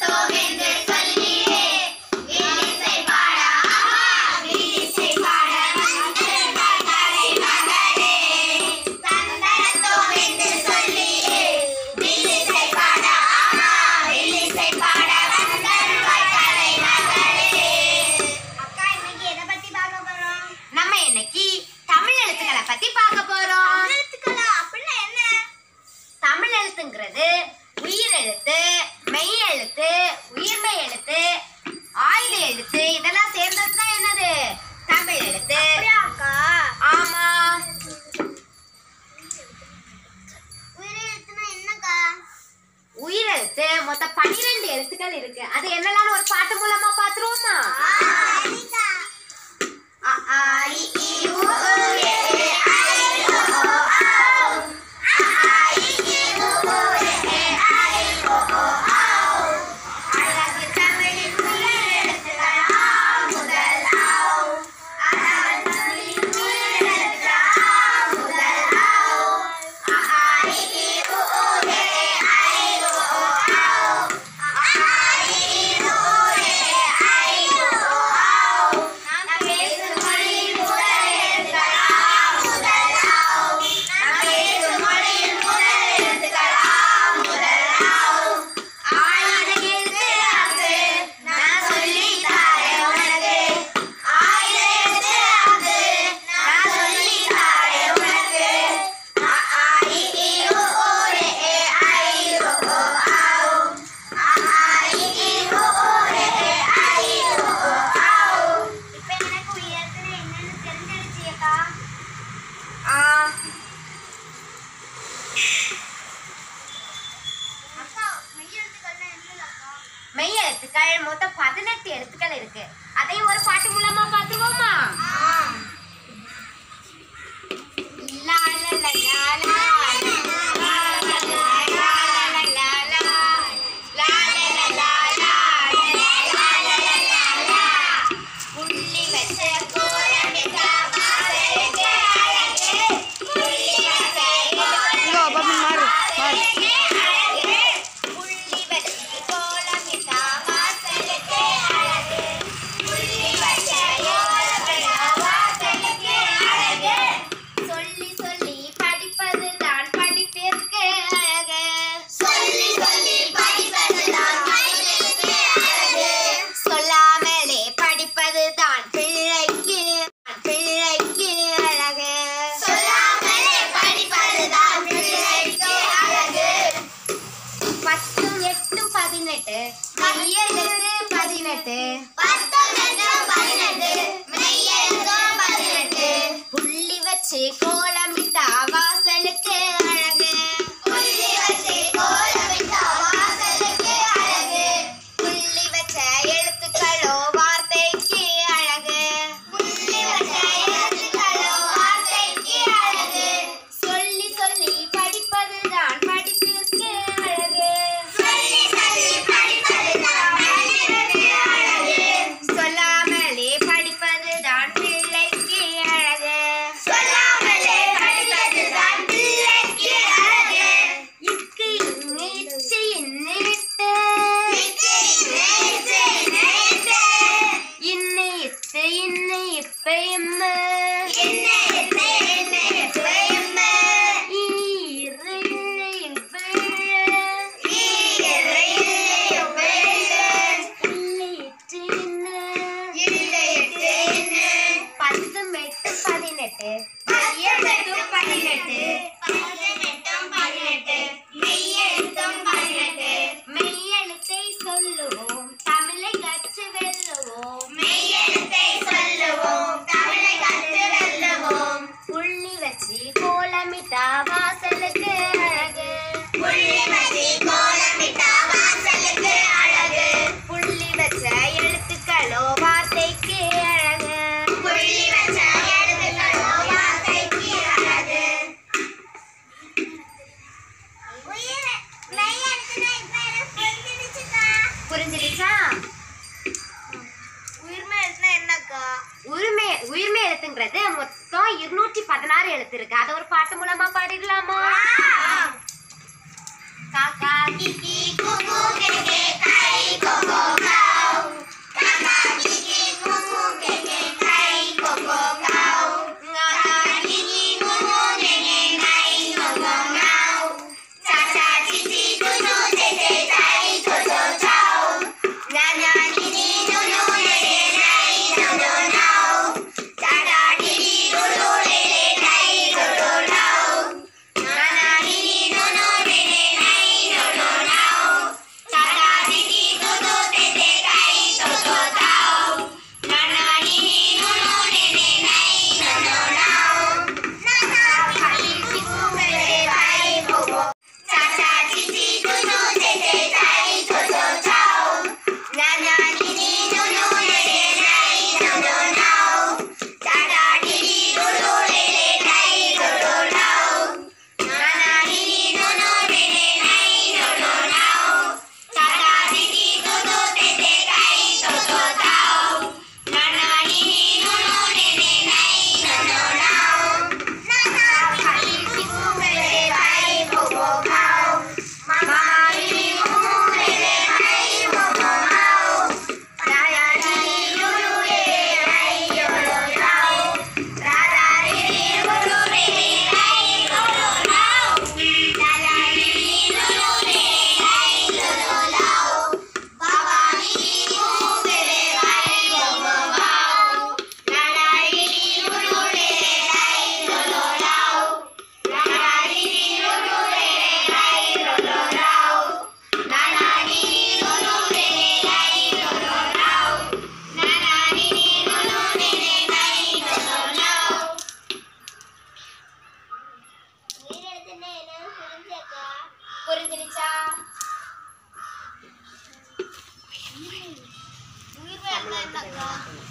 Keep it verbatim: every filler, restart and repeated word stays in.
மொத்தம் பன்னிரண்டு எழுத்துக்கள் இருக்கு. அது என்னலாம் ஒரு பாட்டு மூலமா பாத்துருவோமா? மெய் எழுத்துக்கள் மொத்தம் பதினெட்டு எழுத்துக்கள் இருக்கு. அதையும் ஒரு பாட்டு மூலமா பாத்துருவோமா? புள்ளி வச்சு கோலமிட்டா வாசலுக்கு அழகு. புள்ளி வச்சு கோலமிட்டா வாசலுக்கு அழகு. புள்ளி வச்ச எழுத்துக்களோ வார்த்தைக்கு அழகு. புள்ளி வச்ச எழுத்துக்களோ வார்த்தைக்கு அழகு. சொல்லி சொல்லி படிப்பதுதான் படிப்பிற்கு அழகு. சொல்லி சொல்லி படிப்பதுதான் படிப்பிற்கு அழகு. சொல்லாமலே படிப்பதுதான் பிள்ளைக்கு அழகு. சொல்லாமலே படிப்பதுதான் பிள்ளைக்கு அழகு. இக்கு இன்னு இச்சு இன்னு விட்டு இக்கு இன்னு இச்சு இன்னு விட்டு இன்னு இத்து இன்னு இப்ப இம்மு இன்னு இத்து இன்னு இப்ப இம்மு ஈரு இன்னு இப்ப ஈரு இன்னு இப்ப இல்லை இட்டு இன்னு இல்லை இட்டு இன்னு பத்து மெட்டு பதினெட்டு மெய்யெழுத்தும் பதினெட்டு பதினெட்டும் பதினெட்டு மெய்யெழுத்தும் பதினெட்டு மெய்யெழுத்தை சொல்லுவோம் தமிழை கற்று வெல்லுவோம். மெய்யெழுத்தை சொல்லுவோம் தமிழை கற்று வெல்லுவோம். புள்ளி வச்சு கோலமிட்டா வாசலுக்கு அழகு. புள்ளி வச்சு கோலமிட்டா வாசலுக்கு அழகு. புள்ளி வச்ச எழுத்துக்களோ வார்த்தைக்கு அழகு. புள்ளி வச்ச எழுத்துக்களோ வார்த்தைக்கு அழகு. புரிஞ்சிருச்சா? உயிர்மை எழுத்துனா என்னக்கா? உரிமை உயிர்மை எழுத்துங்கிறது மொத்தம் இருநூற்றி பதினாறு எழுத்து இருக்கு. அதை ஒரு பாட்டு மூலமா பாடிடலாமா? காக்கா கிக்கி குகு கெகே கை அக்கா.